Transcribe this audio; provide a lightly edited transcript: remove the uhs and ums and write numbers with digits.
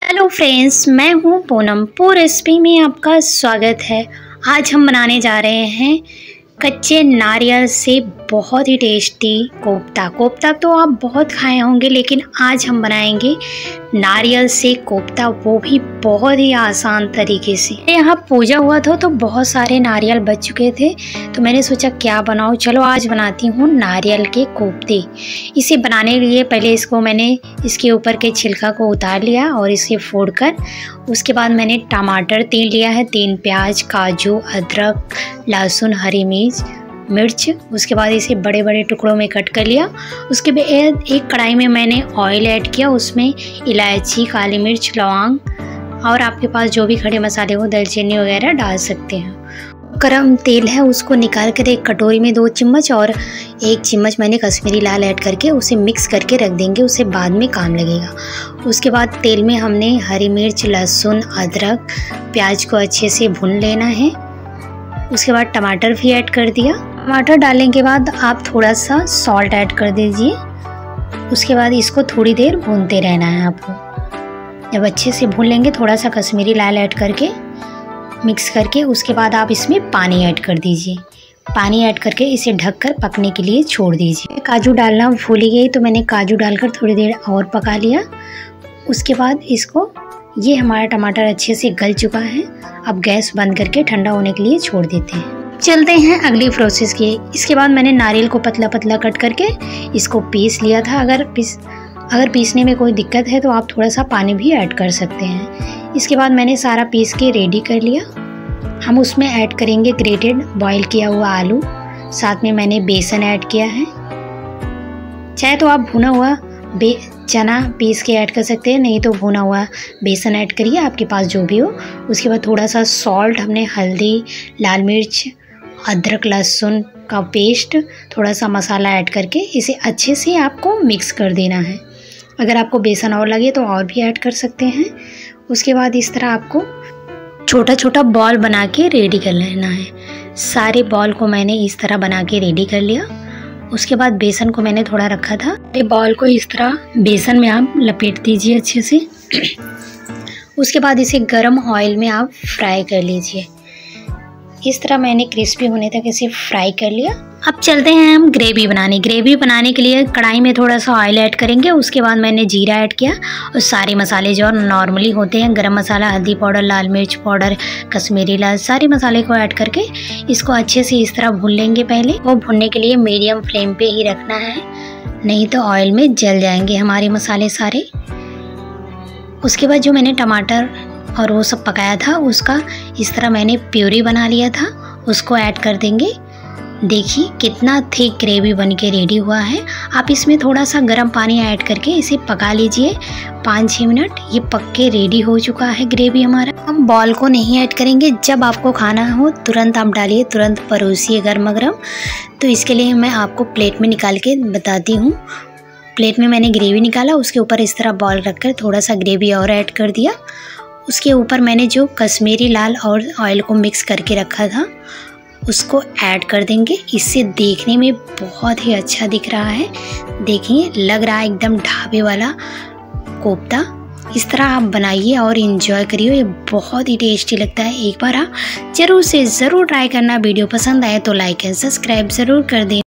Hello friends, मैं हूँ पूनम। पूर रेसिपी में आपका स्वागत है। आज हम बनाने जा रहे हैं कच्चे नारियल से बहुत ही टेस्टी कोफ्ता। कोफ्ता तो आप बहुत खाए होंगे, लेकिन आज हम बनाएंगे नारियल से कोफ्ता, वो भी बहुत ही आसान तरीके से। यहाँ पूजा हुआ था तो बहुत सारे नारियल बच चुके थे, तो मैंने सोचा क्या बनाऊँ। चलो आज बनाती हूँ नारियल के कोफ्ते। इसे बनाने के लिए पहले मैंने इसके ऊपर के छिलका को उतार लिया और इसे फोड़कर उसके बाद मैंने टमाटर 3 लिया है, 3 प्याज, काजू, अदरक, लहसुन, हरी मिर्च। उसके बाद इसे बड़े बड़े टुकड़ों में कट कर लिया। उसके बाद एक कढ़ाई में मैंने ऑयल ऐड किया, उसमें इलायची, काली मिर्च, लौंग और आपके पास जो भी खड़े मसाले हो, दालचीनी वगैरह डाल सकते हैं। गरम तेल है, उसको निकाल कर एक कटोरी में 2 चम्मच और 1 चम्मच मैंने कश्मीरी लाल ऐड करके उसे मिक्स करके रख देंगे, उसे बाद में काम लगेगा। उसके बाद तेल में हमने हरी मिर्च, लहसुन, अदरक, प्याज को अच्छे से भून लेना है। उसके बाद टमाटर भी ऐड कर दिया। टमाटर डालने के बाद आप थोड़ा सा सॉल्ट ऐड कर दीजिए। उसके बाद इसको थोड़ी देर भूनते रहना है आपको। जब अच्छे से भून लेंगे, थोड़ा सा कश्मीरी लाल ऐड करके मिक्स करके उसके बाद आप इसमें पानी ऐड कर दीजिए। पानी ऐड करके इसे ढककर पकने के लिए छोड़ दीजिए। काजू डालना भूल ही गई, तो मैंने काजू डालकर थोड़ी देर और पका लिया। उसके बाद ये हमारा टमाटर अच्छे से गल चुका है। अब गैस बंद करके ठंडा होने के लिए छोड़ देते हैं। चलते हैं अगली प्रोसेस की। इसके बाद मैंने नारियल को पतला पतला कट करके इसको पीस लिया था। अगर पीसने में कोई दिक्कत है तो आप थोड़ा सा पानी भी ऐड कर सकते हैं। इसके बाद मैंने सारा पीस के रेडी कर लिया। हम उसमें ऐड करेंगे ग्रेटेड बॉईल किया हुआ आलू, साथ में मैंने बेसन ऐड किया है। चाहे तो आप भुना हुआ चना पीस के ऐड कर सकते हैं, नहीं तो भुना हुआ बेसन ऐड करिए, आपके पास जो भी हो। उसके बाद थोड़ा सा सॉल्ट, हमने हल्दी, लाल मिर्च, अदरक लहसुन का पेस्ट, थोड़ा सा मसाला ऐड करके इसे अच्छे से आपको मिक्स कर देना है। अगर आपको बेसन और लगे तो और भी ऐड कर सकते हैं। उसके बाद इस तरह आपको छोटा छोटा बॉल बना के रेडी कर लेना है। सारे बॉल को मैंने इस तरह बना के रेडी कर लिया। उसके बाद बेसन को मैंने थोड़ा रखा था, बॉल को इस तरह बेसन में आप लपेट दीजिए अच्छे से। उसके बाद इसे गरम ऑयल में आप फ्राई कर लीजिए। इस तरह मैंने क्रिस्पी होने तक इसे फ्राई कर लिया। अब चलते हैं हम ग्रेवी बनाने। ग्रेवी बनाने के लिए कढ़ाई में थोड़ा सा ऑयल ऐड करेंगे। उसके बाद मैंने जीरा ऐड किया और सारे मसाले जो नॉर्मली होते हैं, गरम मसाला, हल्दी पाउडर, लाल मिर्च पाउडर, कश्मीरी लाल, सारे मसाले को ऐड करके इसको अच्छे से इस तरह भून लेंगे। पहले वो भूनने के लिए मीडियम फ्लेम पे ही रखना है, नहीं तो ऑयल में जल जाएंगे हमारे मसाले सारे। उसके बाद जो मैंने टमाटर और वो सब पकाया था, उसका इस तरह मैंने प्यूरी बना लिया था, उसको ऐड कर देंगे। देखिए कितना थिक ग्रेवी बन के रेडी हुआ है। आप इसमें थोड़ा सा गर्म पानी ऐड करके इसे पका लीजिए 5-6 मिनट। ये पक के रेडी हो चुका है ग्रेवी हमारा। हम बॉल को नहीं ऐड करेंगे, जब आपको खाना हो तुरंत आप डालिए, तुरंत परोसिए गर्मा गर्म। तो इसके लिए मैं आपको प्लेट में निकाल के बताती हूँ। प्लेट में मैंने ग्रेवी निकाला, उसके ऊपर इस तरह बॉल रखकर थोड़ा सा ग्रेवी और ऐड कर दिया। उसके ऊपर मैंने जो कश्मीरी लाल और ऑयल को मिक्स करके रखा था उसको ऐड कर देंगे। इससे देखने में बहुत ही अच्छा दिख रहा है। देखिए लग रहा है एकदम ढाबे वाला कोफ्ता। इस तरह आप बनाइए और इन्जॉय करिए, ये बहुत ही टेस्टी लगता है। एक बार आप ज़रूर से ज़रूर ट्राई करना। वीडियो पसंद आए तो लाइक एंड सब्सक्राइब ज़रूर कर दें।